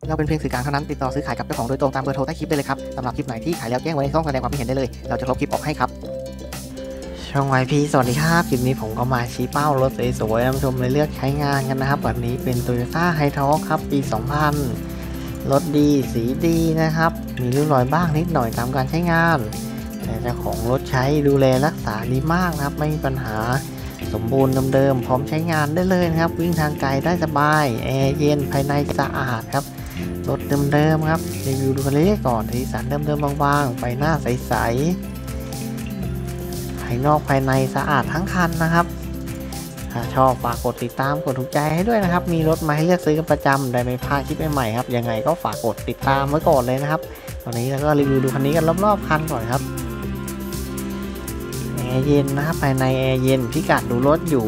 เราเป็นเพียงสื่อกลางเท่านั้นติดต่อซื้อขายกับเจ้าของโดยตรงตามเบอร์โทรใต้คลิปได้เลยครับสำหรับคลิปไหนที่ขายแล้วแจ้งไว้ในช่องแสดงความคิดเห็นได้เลยเราจะลบคลิปออกให้ครับช่องไวพีสวัสดีครับคลิปนี้ผมก็มาชี้เป้ารถสวยๆนำชมในเลือกใช้งานกันนะครับวันนี้เป็น Toyota Hilux ครับปี 2000 รถดีสีดีนะครับมีริ้วรอยบ้างนิดหน่อยตามการใช้งานแต่เจ้าของรถใช้ดูแลรักษาดีมากนะครับไม่มีปัญหาสมบูรณ์เดิมๆพร้อมใช้งานได้เลยนะครับวิ่งทางไกลได้สบายแอร์เย็นภายในสะอาดครับรถเดิมๆครับรีวิวดูกันเลยก่อนสีสันเดิมๆบางๆไฟหน้าใสๆภายนอกภายในสะอาดทั้งคันนะครับถ้าชอบฝากกดติดตามกดถูกใจให้ด้วยนะครับมีรถมาให้เลือกซื้อกันประจำได้ไม่พลาดคลิปใหม่ๆครับยังไงก็ฝากกดติดตามไว้ก่อนเลยนะครับตอนนี้เราก็รีวิวดูคันนี้กันรอบๆคันก่อนครับแอร์เย็นนะครับภายในแอร์เย็นพิกัดดูรถอยู่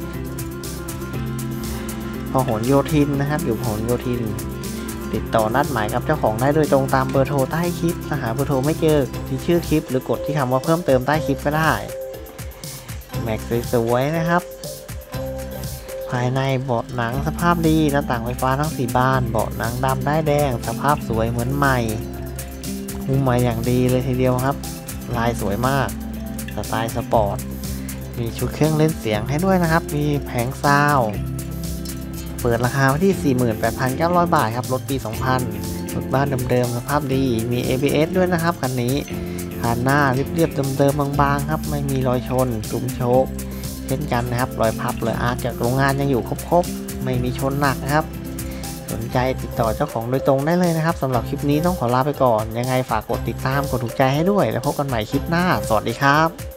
พหลโยธินนะครับอยู่พหลโยธินติดต่อนัดหมายกับเจ้าของได้โดยตรงตามเบอร์โทรใต้คลิปถ้าหาเบอร์โทรไม่เจอที่ชื่อคลิปหรือกดที่คำว่าเพิ่มเติมใต้คลิปก็ได้แม็กสวยๆนะครับภายในเบาะหนังสภาพดีหน้าต่างไฟฟ้าทั้ง4บานเบาะหนังดำได้แดงสภาพสวยเหมือนใหม่หุ้มมาอย่างดีเลยทีเดียวครับลายสวยมากสไตล์สปอร์ตมีชุดเครื่องเล่นเสียงให้ด้วยนะครับมีแผงซาวด์เปิดราคาไว้ที่ 48,900 บาทครับรถปี 2000รถบ้านเดิมๆสภาพดีมี ABS ด้วยนะครับคันนี้คันหน้าเรียบๆเดิมๆบางๆครับไม่มีรอยชนซุ้มโชคเช่นกันนะครับรอยพับรอยอาร์ตจากโรงงานยังอยู่ครบๆไม่มีชนหนักนะครับสนใจติดต่อเจ้าของโดยตรงได้เลยนะครับสำหรับคลิปนี้ต้องขอลาไปก่อนยังไงฝากกดติดตามกดถูกใจให้ด้วยแล้วพบกันใหม่คลิปหน้าสวัสดีครับ